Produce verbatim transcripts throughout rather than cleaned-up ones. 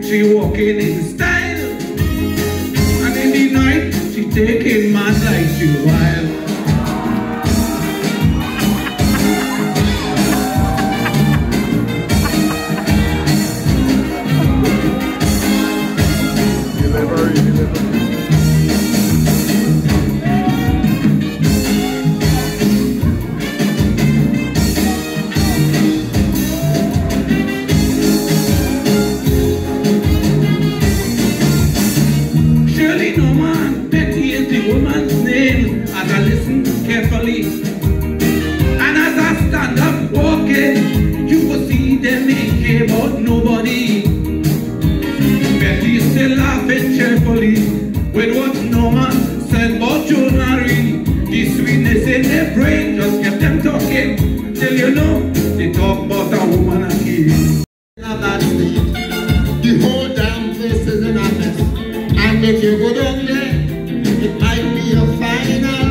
she walking in style. And in the night, she taking man like she wild. Deliver, deliver. Carefully, and as I stand up walking, you will see them ain't care about nobody. Betty still laughing cheerfully with what Norman said about Joan Marie. The sweetness in their brain just kept them talking till you know they talk about a woman and kid. The whole damn place is in a mess, and if you go down there, it might be a final.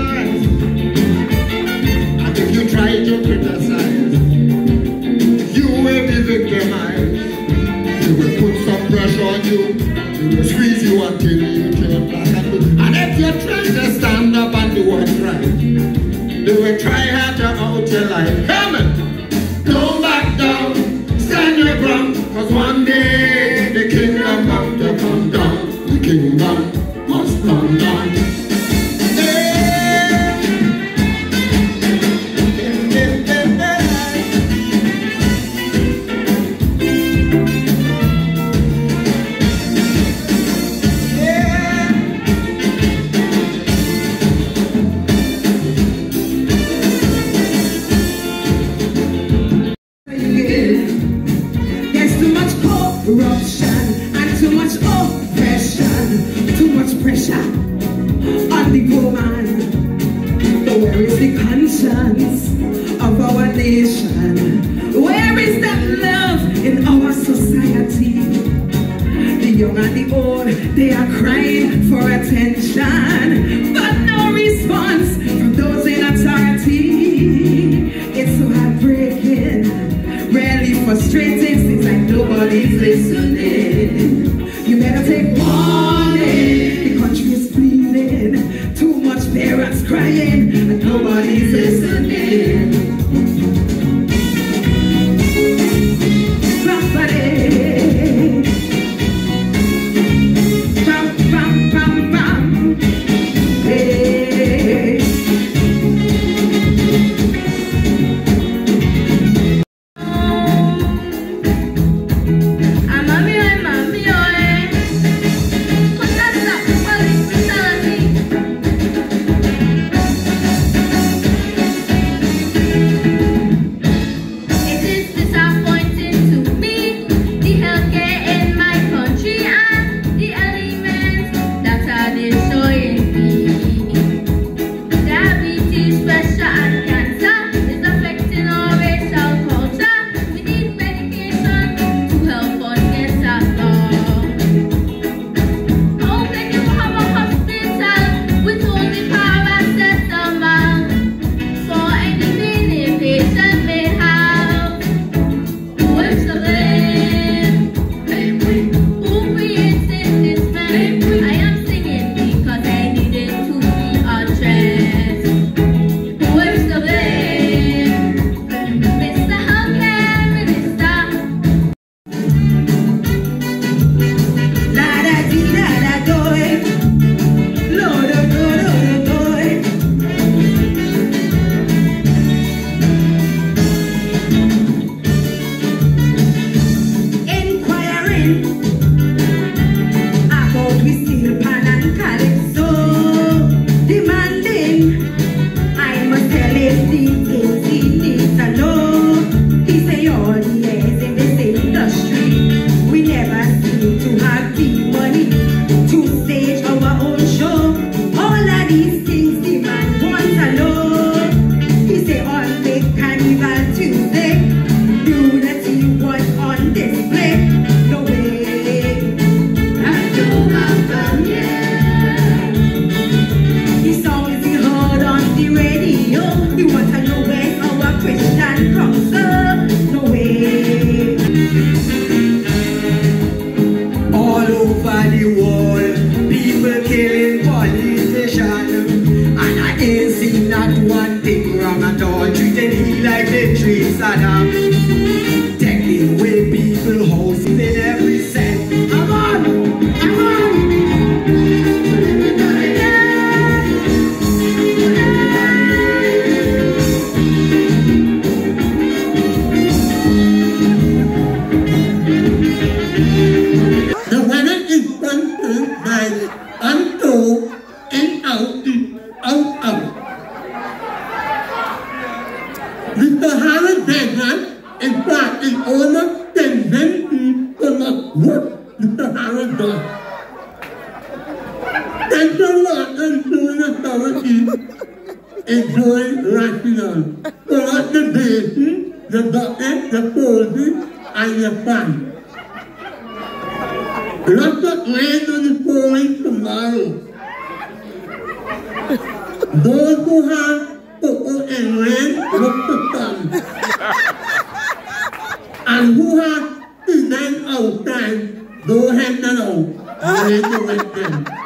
If you try to criticize, you will be victimized. They will put some pressure on you. They will squeeze you until you turn black and blue. And if you try to stand up and do what's right, they will try hard to out your life. Come on, don't back down, stand your ground, cause one day the kingdom bound to come down. The kingdom must come down. Corruption and too much oppression, too much pressure on the woman. But where is the conscience of our nation? Where is that love in our society? The young and the old, they are crying for attention, but no response from those in authority. It's so heartbreaking, really frustrating. Seems like nobody's listening. You better take warning. The country is bleeding. Too much parents crying and nobody's listening. Bam, bam, bam, bam. Hey. Tuesday, unity was on display. No way. dust. There's a lot enjoying authority, enjoying rational. So that's the basis, the bucket, the posy, and the pan. Lots of rain on the pouring tomorrow. Those who have cocoa and rain look to sun. And who have cement outside, go ahead and out. Rain to wet them.